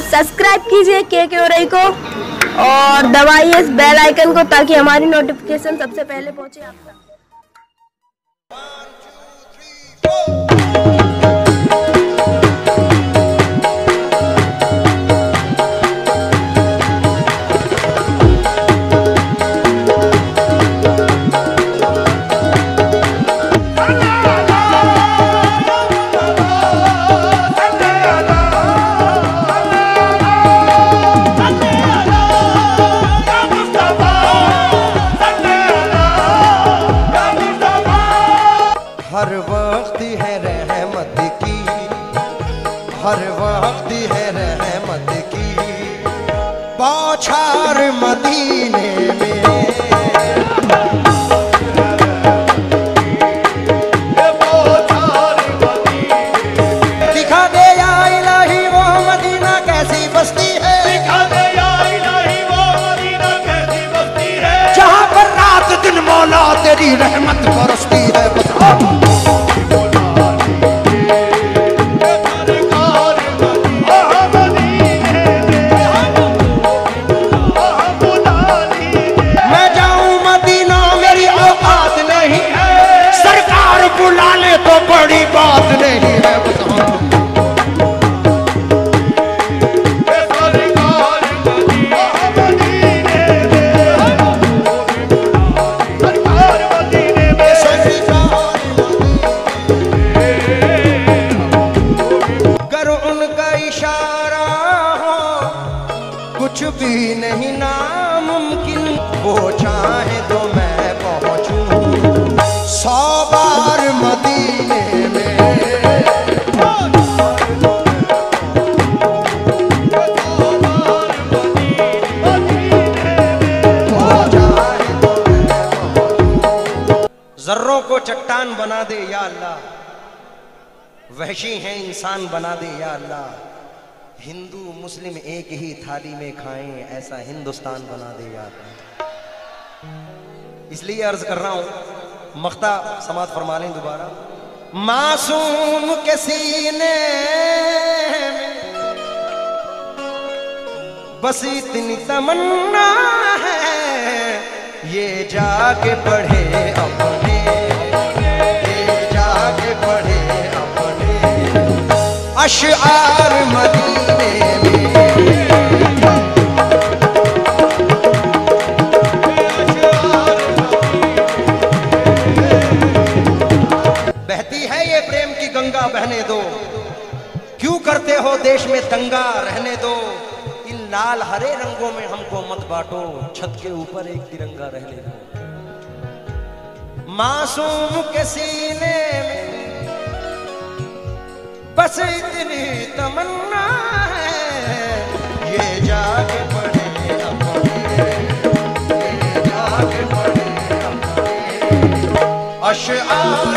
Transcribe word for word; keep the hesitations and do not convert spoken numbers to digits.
Subscribe कीजिए के के ओरई को और दबाइए इस बेल आइकन को ताकि हमारी नोटिफिकेशन सबसे पहले पहुंचे आप तक। हर वक्त है रहमत की, हर वक्त है रहमत की बौछार मदीने में। दिखा दे या इलाही वो मदीना कैसी बस्ती है, दिखा दे या इलाही वो मदीना कैसी बस्ती है, जहाँ पर रात दिन मौला तेरी रहमत बरसती है। बड़ी बात नहीं है कर उनका इशारा हो कुछ भी नहीं नामुमकिन, वो चाहे तो मैं पहुंचूं सौ बार मदीने में। जर्रों को चट्टान बना दे या अल्लाह, वहशी है इंसान बना दे या अल्लाह, हिंदू मुस्लिम एक ही थाली में खाएं ऐसा हिंदुस्तान बना दे या अल्लाह। इसलिए अर्ज कर रहा हूं, मख्ता समात फरमा लें दोबारा। मासूम के सीने में बस इतनी तमन्ना है, ये जाके पढ़े अपने, ये जाके पढ़े अपने अशआर मदीने में। बहती है ये प्रेम की गंगा, बहने दो, क्यों करते हो देश में दंगा, रहने दो, इन लाल हरे रंगों में हमको मत बांटो, छत के ऊपर एक तिरंगा रहने दो। मासूम के सीने में बस इतनी तमन्ना है, ये जाके पढ़े अपने, ये जाके पढ़े अपने अशआर